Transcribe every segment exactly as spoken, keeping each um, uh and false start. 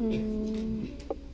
Um,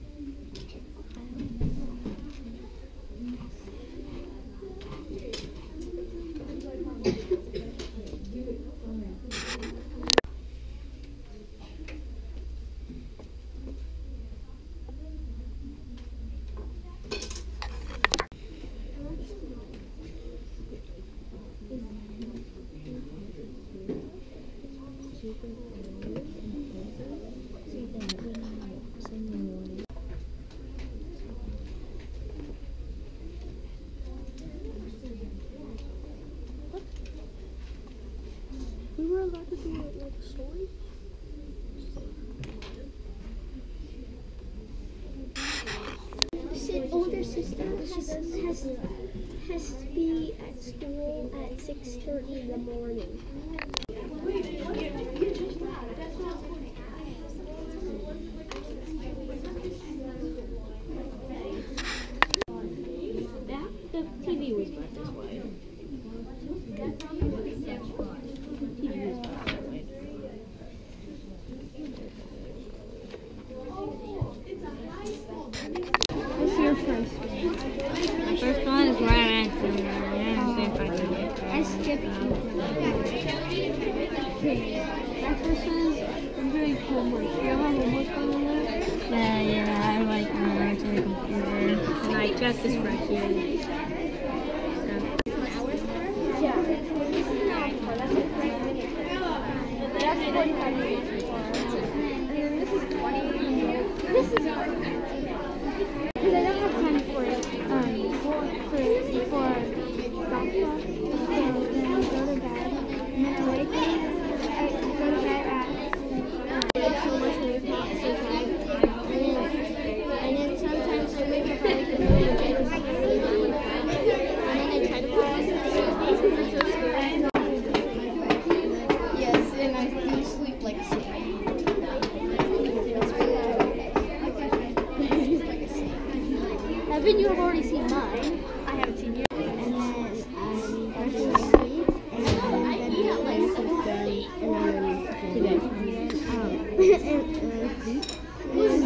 we were allowed to do it like a story. His older sister has, has, has to be at school at six thirty in the morning. That, the T V was back this way. What's your first one? My first one is where I answered. I skipped you. My first one is I'm doing homework. Do you have homework on the list? Yeah, yeah, I like learning to the computer. And I got this right here. Yeah. That's forty-five minutes. And then this is twenty. This is hard. Because I don't have time for it. Um, for before drop off. So then I go to bed. And then I wake up. I go to bed at uh, so much later past the time. And then sometimes I wake up like a million later. And then I try to fall asleep because I'm so scared. Yes, and I do sleep like a snake. Evan, you have already seen mine. I haven't seen you. And then um, I go to sleep. And then I eat at like seven thirty. And then today. Um, and, and I sleep. And then